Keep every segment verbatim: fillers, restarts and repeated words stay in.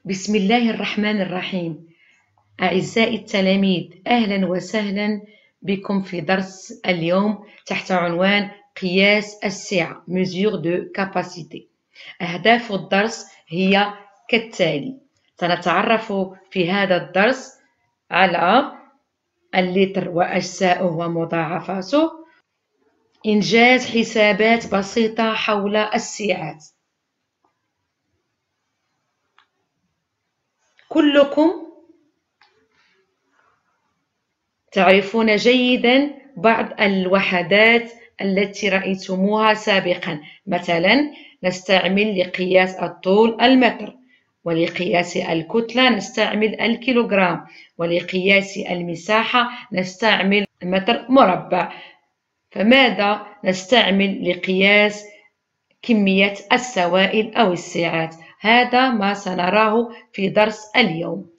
بسم الله الرحمن الرحيم. أعزائي التلاميذ، أهلا وسهلا بكم في درس اليوم تحت عنوان قياس السعة mesure de capacité. أهداف الدرس هي كالتالي: سنتعرف في هذا الدرس على اللتر وأجزاؤه ومضاعفاته، إنجاز حسابات بسيطة حول السعات. كلكم تعرفون جيدا بعض الوحدات التي رأيتموها سابقا، مثلا نستعمل لقياس الطول المتر، ولقياس الكتلة نستعمل الكيلوغرام، ولقياس المساحة نستعمل المتر مربع. فماذا نستعمل لقياس كمية السوائل أو السعات؟ هذا ما سنراه في درس اليوم.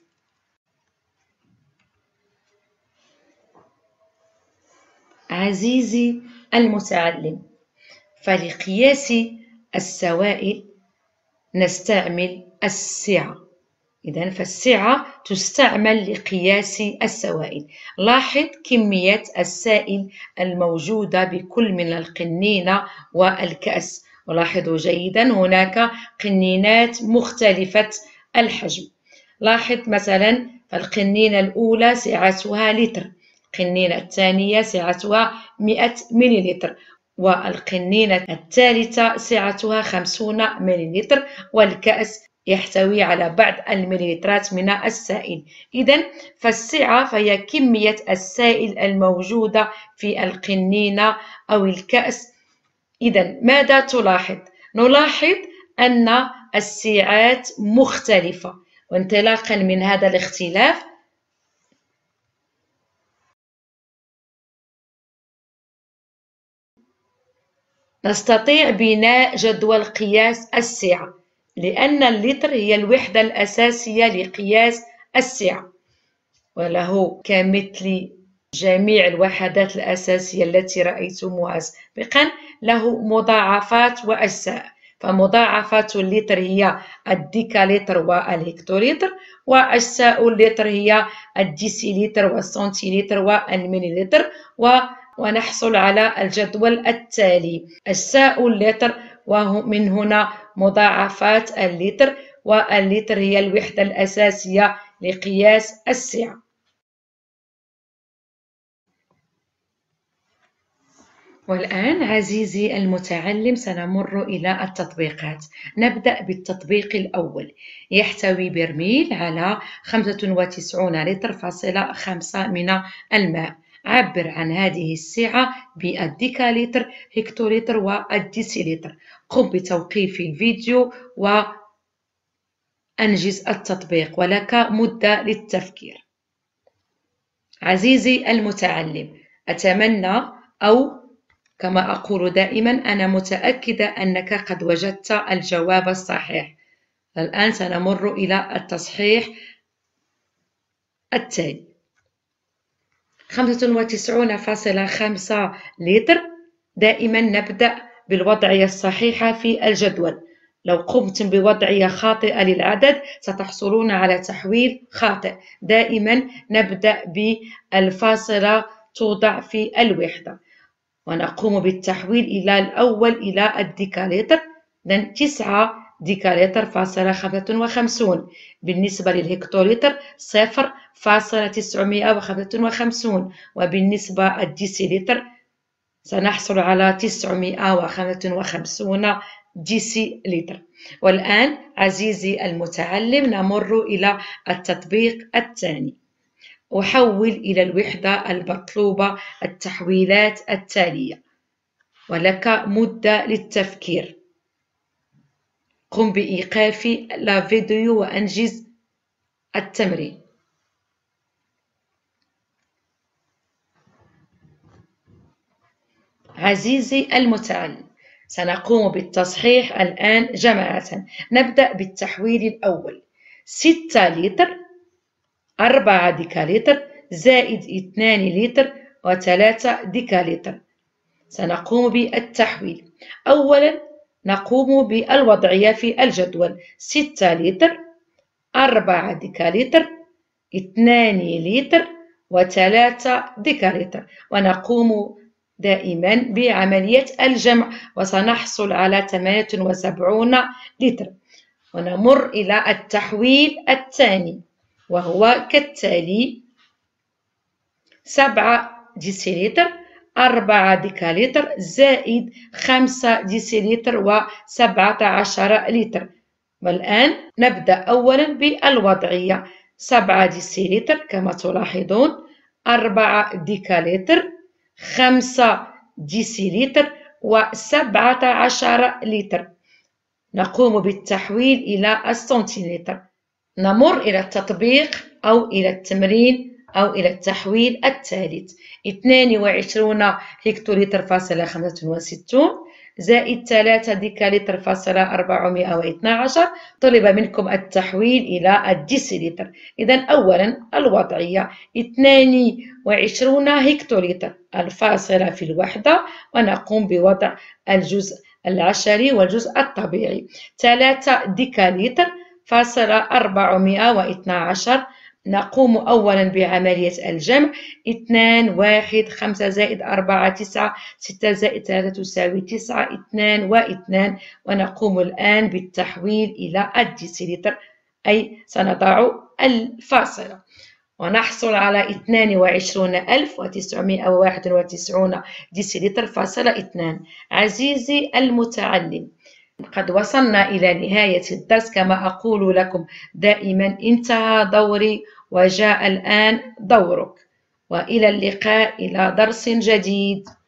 عزيزي المتعلم، فلقياس السوائل نستعمل السعة. إذن فالسعة تستعمل لقياس السوائل. لاحظ كمية السائل الموجودة بكل من القنينة والكأس، ولاحظوا جيدا هناك قنينات مختلفة الحجم. لاحظ مثلا القنينة الأولى سعتها لتر، القنينة الثانية سعتها مئة مليلتر، والقنينة الثالثة سعتها خمسون مليلتر، والكأس يحتوي على بعض المليلترات من السائل. إذن فالسعة فهي كمية السائل الموجودة في القنينة أو الكأس. إذن ماذا تلاحظ؟ نلاحظ أن السعات مختلفة، وانطلاقا من هذا الاختلاف نستطيع بناء جدول قياس السعة، لأن اللتر هي الوحدة الأساسية لقياس السعة، وله كمثل جميع الوحدات الأساسية التي رأيتموها سابقا له مضاعفات وأجزاء. فمضاعفات اللتر هي الديكالتر والهكتولتر، وأجزاء اللتر هي الديسيلتر والسنتيلتر والمليلتر، و ونحصل على الجدول التالي: أجزاء اللتر، ومن هنا مضاعفات اللتر، واللتر هي الوحدة الأساسية لقياس السعة. والآن عزيزي المتعلم سنمر إلى التطبيقات. نبدأ بالتطبيق الأول، يحتوي برميل على خمسة وتسعين لتر فاصلة خمسة من الماء. عبر عن هذه السعة بالديكالتر، هكتولتر والديسيلتر. قم بتوقيف الفيديو وأنجز التطبيق، ولك مدة للتفكير. عزيزي المتعلم، أتمنى أو كما أقول دائما أنا متأكدة أنك قد وجدت الجواب الصحيح. الآن سنمر إلى التصحيح التالي: خمسة وتسعين فاصلة خمسة لتر. دائما نبدأ بالوضعية الصحيحة في الجدول. لو قمتم بوضعية خاطئة للعدد ستحصلون على تحويل خاطئ. دائما نبدأ بالفاصلة توضع في الوحدة، ونقوم بالتحويل إلى الأول إلى الديكالتر. إذن تسعة ديكالتر فاصلة خمسة وخمسون. بالنسبة للهكتولتر صفر فاصلة تسعمائة وخمسة وخمسون، وبالنسبة للديسيلتر سنحصل على تسعمائة وخمسة وخمسون ديسيلتر. والآن عزيزي المتعلم نمر إلى التطبيق الثاني. أحول إلى الوحدة المطلوبة التحويلات التالية، ولك مدة للتفكير. قم بإيقاف الفيديو وأنجز التمرين. عزيزي المتعلم، سنقوم بالتصحيح الآن جماعة. نبدأ بالتحويل الأول: ستة لتر، أربعة ديكالتر، زائد اثنان لتر، وثلاثة ديكالتر. سنقوم بالتحويل. أولا نقوم بالوضعية في الجدول: ستة لتر أربعة ديكالتر، اثنان لتر، وثلاثة ديكالتر. ونقوم دائما بعملية الجمع وسنحصل على ثمانية وسبعين لتر. ونمر إلى التحويل الثاني وهو كالتالي: سبعة ديسيلتر، أربعة ديكالتر، زائد خمسة ديسيلتر وسبعة عشر لتر. والآن نبدأ أولا بالوضعية: سبعة ديسيلتر كما تلاحظون، أربعة ديكالتر، خمسة ديسيلتر، وسبعة عشر لتر. نقوم بالتحويل إلى السنتيلتر. نمر إلى التطبيق أو إلى التمرين أو إلى التحويل الثالث: اثنان وعشرون هكتولتر فاصلة خمسة وستون زائد ثلاثة ديكالتر فاصلة أربعمائة واثني عشر. طلب منكم التحويل إلى الديسيلتر. إذن أولا الوضعية: اثنان وعشرون هكتولتر، الفاصلة في الوحدة، ونقوم بوضع الجزء العشري والجزء الطبيعي. ثلاثة ديكالتر فاصلة أربعمائة واثني عشر، نقوم أولا بعملية الجمع: اثنان، واحد، خمسة زائد أربعة تسعة، ستة زائد ثلاثة تساوي تسعة، اثنان واثنان. ونقوم الآن بالتحويل إلى الديسيلتر، أي سنضع الفاصلة ونحصل على اثنان وعشرون ألف وتسعمائة وواحد وتسعين ديسيلتر فاصلة اثنان. عزيزي المتعلم، قد وصلنا إلى نهاية الدرس. كما أقول لكم دائما: انتهى دوري وجاء الآن دورك. وإلى اللقاء إلى درس جديد.